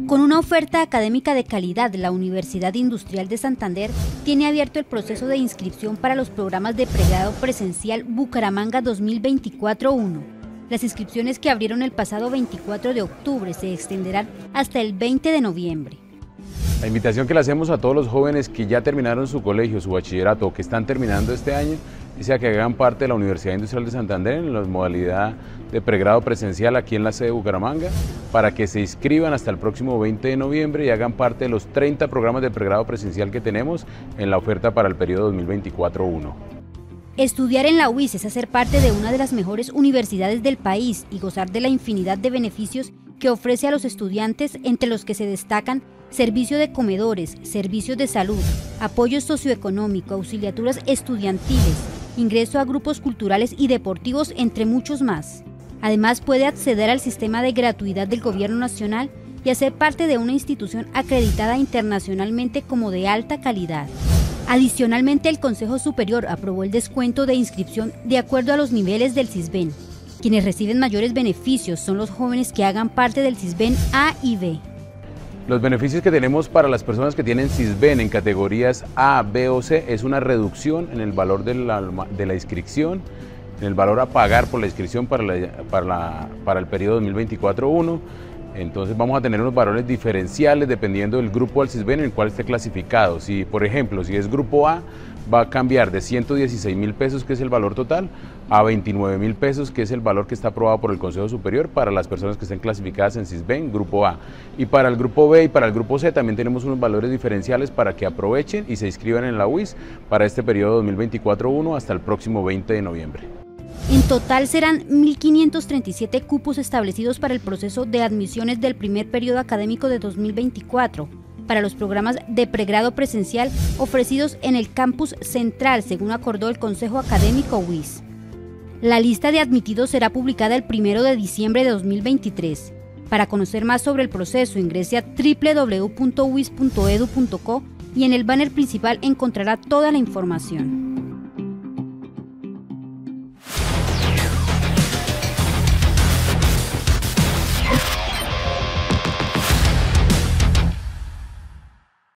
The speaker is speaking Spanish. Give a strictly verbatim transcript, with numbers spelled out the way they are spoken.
Con una oferta académica de calidad, la Universidad Industrial de Santander tiene abierto el proceso de inscripción para los programas de pregrado presencial Bucaramanga dos mil veinticuatro uno. Las inscripciones, que abrieron el pasado veinticuatro de octubre, se extenderán hasta el veinte de noviembre. La invitación que le hacemos a todos los jóvenes que ya terminaron su colegio, su bachillerato o que están terminando este año, es a que hagan parte de la Universidad Industrial de Santander en la modalidad de pregrado presencial aquí en la sede de Bucaramanga, para que se inscriban hasta el próximo veinte de noviembre y hagan parte de los treinta programas de pregrado presencial que tenemos en la oferta para el periodo dos mil veinticuatro uno. Estudiar en la U I S es hacer parte de una de las mejores universidades del país y gozar de la infinidad de beneficios que ofrece a los estudiantes, entre los que se destacan servicio de comedores, servicios de salud, apoyo socioeconómico, auxiliaturas estudiantiles, ingreso a grupos culturales y deportivos, entre muchos más. Además, puede acceder al sistema de gratuidad del Gobierno Nacional y hacer parte de una institución acreditada internacionalmente como de alta calidad. Adicionalmente, el Consejo Superior aprobó el descuento de inscripción de acuerdo a los niveles del SISBEN. Quienes reciben mayores beneficios son los jóvenes que hagan parte del SISBEN A y B. Los beneficios que tenemos para las personas que tienen SISBEN en categorías A, B o C es una reducción en el valor de la, de la inscripción, en el valor a pagar por la inscripción para, la, para, la, para el periodo dos mil veinticuatro uno. Entonces vamos a tener unos valores diferenciales dependiendo del grupo del SISBEN en el cual esté clasificado. Si, por ejemplo, si es grupo A, va a cambiar de ciento dieciséis mil pesos, que es el valor total, a veintinueve mil pesos, que es el valor que está aprobado por el Consejo Superior para las personas que estén clasificadas en SISBEN, grupo A. Y para el grupo B y para el grupo C también tenemos unos valores diferenciales para que aprovechen y se inscriban en la U I S para este periodo dos mil veinticuatro uno hasta el próximo veinte de noviembre. En total serán mil quinientos treinta y siete cupos establecidos para el proceso de admisiones del primer periodo académico de dos mil veinticuatro, para los programas de pregrado presencial ofrecidos en el campus central, según acordó el Consejo Académico U I S. La lista de admitidos será publicada el primero de diciembre de dos mil veintitrés. Para conocer más sobre el proceso, ingrese a doble u doble u doble u punto u i s punto e d u punto co y en el banner principal encontrará toda la información.